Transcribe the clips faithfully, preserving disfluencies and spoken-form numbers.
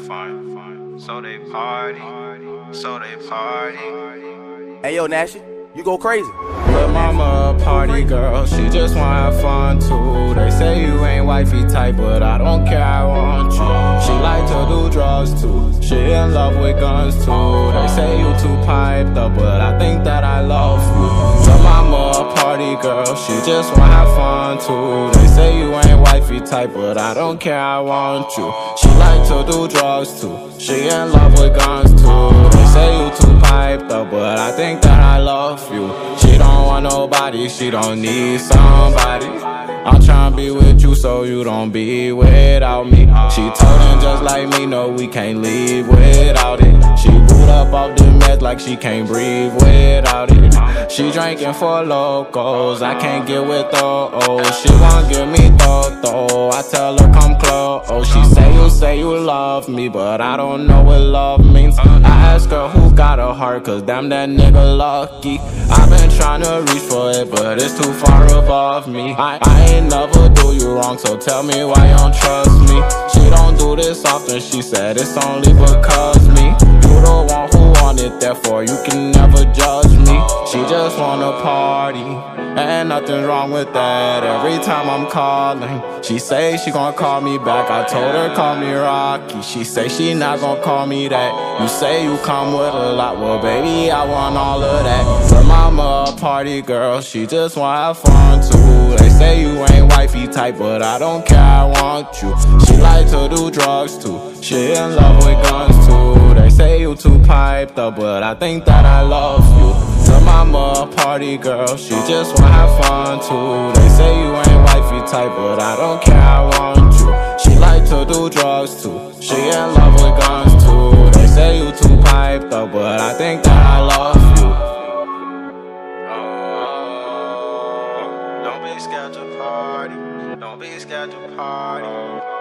fine, fine. So they party, so they party. Hey yo, Nashy, you go crazy. But mama a party girl, she just wanna have fun too. They say you ain't wifey type, but I don't care, I want you. She like to do drugs too, she in love with guns too. They say you too piped up, but I think that I love you. But mama a party girl, she just wanna have fun too. They say you ain't wifey type, but I don't care, I want you. She like to do drugs too, she in love with guns too. They say you too piped up, but I think that I love you. She don't want nobody, she don't need somebody. I'm tryna be with you so you don't be without me. She told him just like me, no, we can't leave without it. She boot up off the meds like she can't breathe without it. She drinking for locals, I can't get with those. She won't give me though, I tell her come close. Oh, she say you say you love me, but I don't know what love means. I ask her who got a heart, cause damn that nigga lucky. I've been trying to reach for it, but it's too far above me. I, I ain't never do you wrong, so tell me why you don't trust me. She don't do this often, she said it's only because me. You the one who want it, therefore you can never judge me. She just wanna party, and nothing wrong with that. Every time I'm calling, she say she gon' call me back. I told her call me Rocky, she say she not gon' call me that. You say you come with a lot, well baby I want all of that. Her mama a party girl, she just wanna have fun too. They say you ain't wifey type, but I don't care, I want you. She like to do drugs too, she in love with guns too. They say you too piped up, but I think that I love you. Her mama a party girl, she just wanna have fun too. They say you ain't wifey type, but I don't care, I want you. She like to do drugs too, she in love with guns too. They say you too piped up, but I think that I love you. Oh, don't be scared to party, don't be scared to party.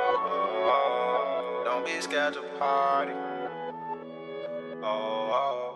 Oh, don't be scared to party. Oh, oh.